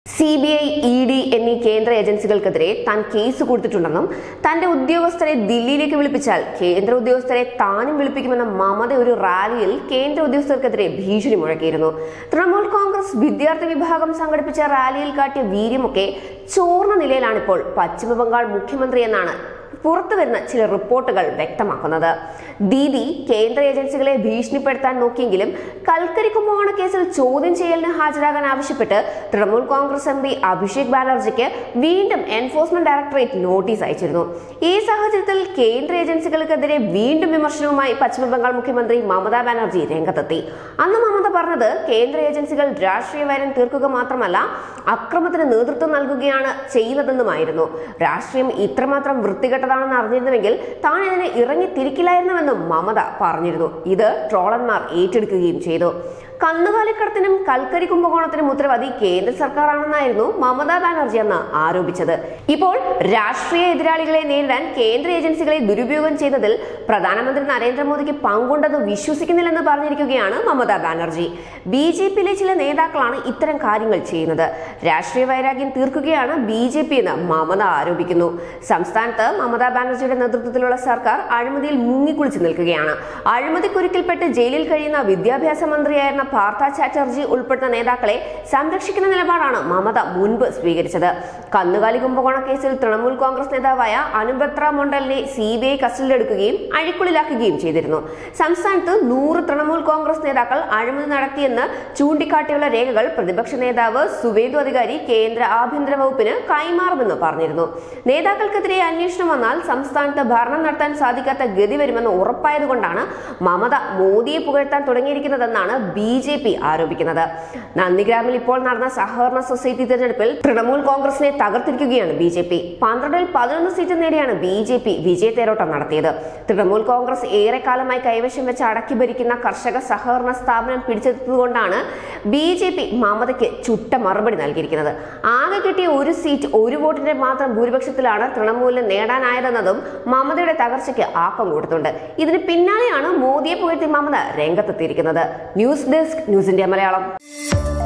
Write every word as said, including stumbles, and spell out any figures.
C B I, E D എന്നീ കേന്ദ്ര ഏജൻസികൾക്കെതിരെ താൻ കേസ് കൊടുത്തിട്ടുണ്ടെന്നും തന്റെ ഉദ്യോഗസ്ഥരെ ദില്ലിയിലേക്ക് വിളിപ്പിച്ചാൽ കേന്ദ്ര ഉദ്യോഗസ്ഥരെ താനും വിളിപ്പിക്കുമെന്ന മമത ഒരു റാലിയിൽ കേന്ദ്ര ഉദ്യോഗസ്ഥർക്കെതിരെ ഭീഷണി മുഴക്കിയിരുന്നു. തൃണമൂൽ കോൺഗ്രസ് വിദ്യാർത്ഥി വിഭാഗം സംഘടിപ്പിച്ച റാലിയിൽ കാട്ടിയ വീര്യമൊക്കെ ചോർന്ന നിലയിലാണിപ്പോൾ പശ്ചിമബംഗാൾ മുഖ്യമന്ത്രി എന്നാണ് പുറത്തുവരുന്ന ചില റിപ്പോർട്ടുകൾ വ്യക്തമാക്കുന്നത്. ദീദി കേന്ദ്ര ഏജൻസികളെ ഭീഷണിപ്പെടുത്താൻ നോക്കിയെങ്കിലും കൽക്കരി കുംഭകോണ കേസിൽ ചോദ്യം ചെയ്യലിന് ഹാജരാകാൻ ആവശ്യപ്പെട്ട് തൃണമൂൽ കോൺഗ്രസ് എം പി അഭിഷേക് ബാനർജിക്ക് വീണ്ടും എൻഫോഴ്സ്മെന്റ് ഡയറക്ടറേറ്റ് നോട്ടീസ് അയച്ചിരുന്നു. ഈ സാഹചര്യത്തിൽ കേന്ദ്ര ഏജൻസികൾക്കെതിരെ വീണ്ടും വിമർശനവുമായി പശ്ചിമബംഗാൾ മുഖ്യമന്ത്രി മമതാ ബാനർജി രംഗത്തെത്തി. അന്ന് മമത പറഞ്ഞത് കേന്ദ്ര ഏജൻസികൾ രാഷ്ട്രീയ വൈരം തീർക്കുക മാത്രമല്ല അക്രമത്തിന് നേതൃത്വം നൽകുകയാണ് ചെയ്യുന്നതെന്നുമായിരുന്നു. രാഷ്ട്രീയം ഇത്രമാത്രം വൃത്തികെട്ട ണെന്ന് അറിഞ്ഞിരുന്നുവെങ്കിൽ താൻ ഇതിനെ ഇറങ്ങി തിരിക്കില്ലായിരുന്നുവെന്നും മമത പറഞ്ഞിരുന്നു. ഇത് ട്രോളന്മാർ ഏറ്റെടുക്കുകയും ചെയ്തു. കന്നുകാലിക്കടത്തിനും കൽക്കരി കുംഭകോണത്തിനും ഉത്തരവാദി കേന്ദ്ര സർക്കാരാണെന്നായിരുന്നു മമതാ ബാനർജി അന്ന് ആരോപിച്ചത്. ഇപ്പോൾ രാഷ്ട്രീയ എതിരാളികളെ നേരിടാൻ കേന്ദ്ര ഏജൻസികളെ ദുരുപയോഗം ചെയ്തതിൽ പ്രധാനമന്ത്രി നരേന്ദ്രമോദിക്ക് പങ്കുണ്ടെന്ന് വിശ്വസിക്കുന്നില്ലെന്ന് പറഞ്ഞിരിക്കുകയാണ് മമതാ ബാനർജി. ബി ജെ പിയിലെ ചില നേതാക്കളാണ് ഇത്തരം കാര്യങ്ങൾ ചെയ്യുന്നത്. രാഷ്ട്രീയ വൈരാഗ്യം തീർക്കുകയാണ് ബി ജെ പി എന്ന് മമത ആരോപിക്കുന്നു. സംസ്ഥാനത്ത് മമതാ ബാനർജിയുടെ നേതൃത്വത്തിലുള്ള സർക്കാർ അഴിമതിയിൽ മുങ്ങിക്കുളിച്ചു നിൽക്കുകയാണ്. അഴിമതിക്കുരുക്കിൽപ്പെട്ട് ജയിലിൽ കഴിയുന്ന വിദ്യാഭ്യാസ മന്ത്രിയായിരുന്ന പാർത്ഥ ചാറ്റർജി ഉൾപ്പെടുന്ന നേതാക്കളെ സംരക്ഷിക്കുന്ന നിലപാടാണ് മമത മുൻപ് സ്വീകരിച്ചത്. കന്നുകാലി കുംഭകോണ കേസിൽ തൃണമൂൽ കോൺഗ്രസ് നേതാവായ അനുബ്രത് മണ്ഡലിനെ സി ബി ഐ കസ്റ്റഡിയിലെടുക്കുകയും അഴിക്കുള്ളിലാക്കുകയും ചെയ്തിരുന്നു. സംസ്ഥാനത്ത് നൂറ് തൃണമൂൽ കോൺഗ്രസ് നേതാക്കൾ അഴിമതി നടത്തിയെന്ന് ചൂണ്ടിക്കാട്ടിയുള്ള രേഖകൾ പ്രതിപക്ഷ നേതാവ് സുവേന്ദു അധികാരി കേന്ദ്ര ആഭ്യന്തര വകുപ്പിന് കൈമാറുമെന്ന് പറഞ്ഞിരുന്നു. നേതാക്കൾക്കെതിരെ അന്വേഷണം വന്നാൽ സംസ്ഥാനത്ത് ഭരണം നടത്താൻ സാധിക്കാത്ത ഗതി വരുമെന്ന് ഉറപ്പായതുകൊണ്ടാണ് മമത മോദിയെ പുകഴ്ത്താൻ തുടങ്ങിയിരിക്കുന്നതെന്നാണ് ബി ജെ പി ആരോപിക്കുന്നത്. നന്ദിഗ്രാമിൽ ഇപ്പോൾ നടന്ന സഹകരണ സൊസൈറ്റി തെരഞ്ഞെടുപ്പിൽ തൃണമൂൽ കോൺഗ്രസിനെ തകർത്തിരിക്കുകയാണ് ബി ജെ പി. പന്ത്രണ്ടിൽ പതിനൊന്ന് സീറ്റ് നേടിയാണ് ബി ജെ പി വിജയ തേരോട്ടം നടത്തിയത്. തൃണമൂൽ കോൺഗ്രസ് ഏറെക്കാലമായി കൈവശം വെച്ച് അടക്കി ഭരിക്കുന്ന കർഷക സഹകരണ സ്ഥാപനം പിടിച്ചെടുത്തതുകൊണ്ടാണ് ബി ജെ പി മമതയ്ക്ക് ചുട്ട മറുപടി നൽകിയിരിക്കുന്നത്. ആകെ കിട്ടിയ ഒരു സീറ്റ് ഒരു വോട്ടിന്റെ മാത്രം ഭൂരിപക്ഷത്തിലാണ് തൃണമൂലിന് നേടാനായതെന്നതും മമതയുടെ തകർച്ചയ്ക്ക് ആക്കം കൊടുത്തുണ്ട്. ഇതിന് പിന്നാലെയാണ് മോദിയെ പുകഴ്ത്തി മമത രംഗത്തെത്തിയിരിക്കുന്നത്. News desk news India Malayalam.